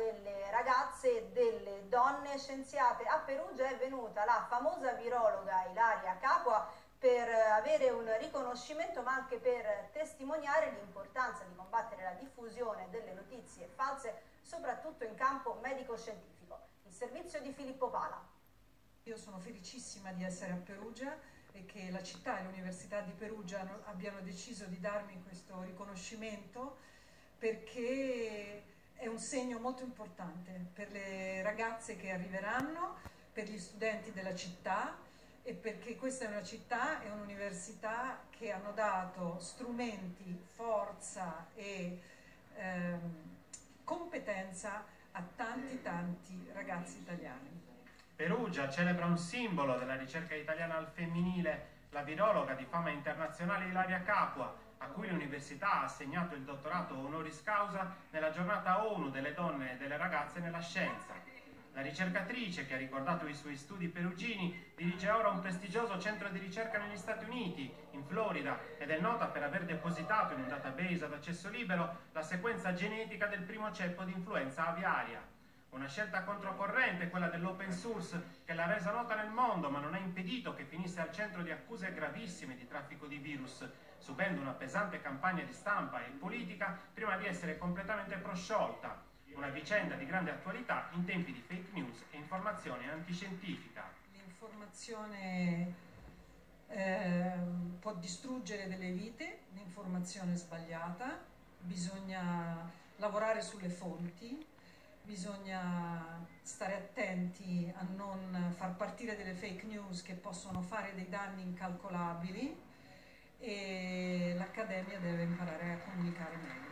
delle ragazze e delle donne scienziate. A Perugia è venuta la famosa virologa Ilaria Capua per avere un riconoscimento, ma anche per testimoniare l'importanza di combattere la diffusione delle notizie false, soprattutto in campo medico-scientifico. Il servizio di Filippo Pala. Io sono felicissima di essere a Perugia e che la città e l'Università di Perugia abbiano deciso di darmi questo riconoscimento, perché è un segno molto importante per le ragazze che arriveranno, per gli studenti della città, e perché questa è una città e un'università che hanno dato strumenti, forza e competenza a tanti ragazzi italiani. Perugia celebra un simbolo della ricerca italiana al femminile, la virologa di fama internazionale Ilaria Capua, a cui l'università ha assegnato il dottorato honoris causa nella giornata ONU delle donne e delle ragazze nella scienza. La ricercatrice, che ha ricordato i suoi studi perugini, dirige ora un prestigioso centro di ricerca negli Stati Uniti, in Florida, ed è nota per aver depositato in un database ad accesso libero la sequenza genetica del primo ceppo di influenza aviaria. Una scelta controcorrente, quella dell'open source, che l'ha resa nota nel mondo, ma non ha impedito che finisse al centro di accuse gravissime di traffico di virus, subendo una pesante campagna di stampa e politica prima di essere completamente prosciolta. Una vicenda di grande attualità in tempi di fake news e informazione antiscientifica. L'informazione può distruggere delle vite, l'informazione sbagliata, bisogna lavorare sulle fonti, bisogna stare attenti a non far partire delle fake news che possono fare dei danni incalcolabili, e l'Accademia deve imparare a comunicare meglio.